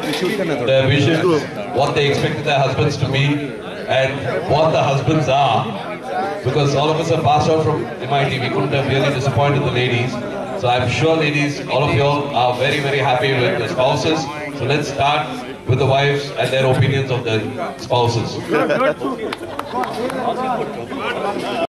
their visions, what they expected their husbands to be, and what the husbands are. Because all of us are passed out from MIT, we couldn't have really disappointed the ladies. So I'm sure, ladies, all of you all are very, very happy with the spouses. So let's start with the wives and their opinions of the spouses.